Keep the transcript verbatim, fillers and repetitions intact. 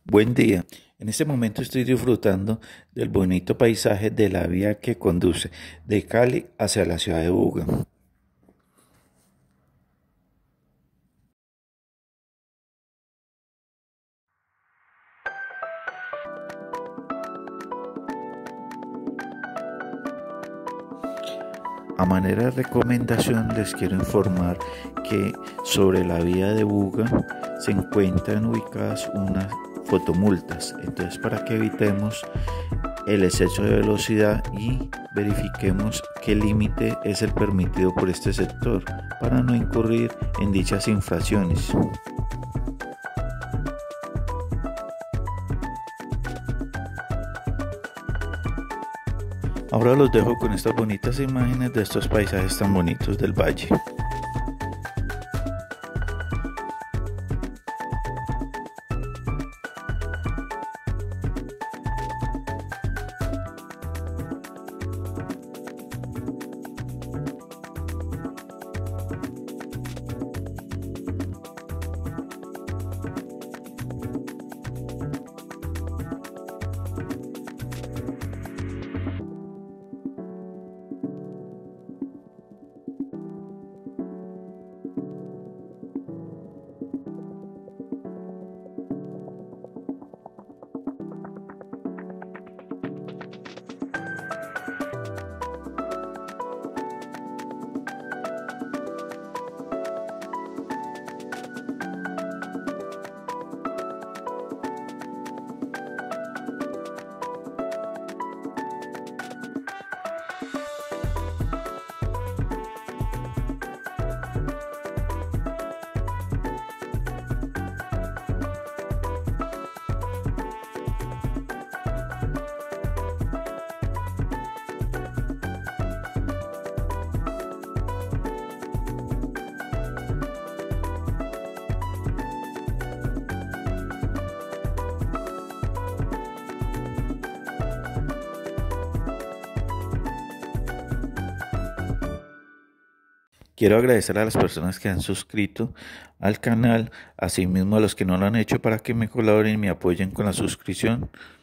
Buen día. En este momento estoy disfrutando del bonito paisaje de la vía que conduce de Cali hacia la ciudad de Buga. A manera de recomendación les quiero informar que sobre la vía de Buga se encuentran ubicadas unas fotomultas. Entonces, para que evitemos el exceso de velocidad y verifiquemos qué límite es el permitido por este sector para no incurrir en dichas infracciones. Ahora los dejo con estas bonitas imágenes de estos paisajes tan bonitos del valle. Quiero agradecer a las personas que han suscrito al canal, asimismo a los que no lo han hecho para que me colaboren y me apoyen con la suscripción.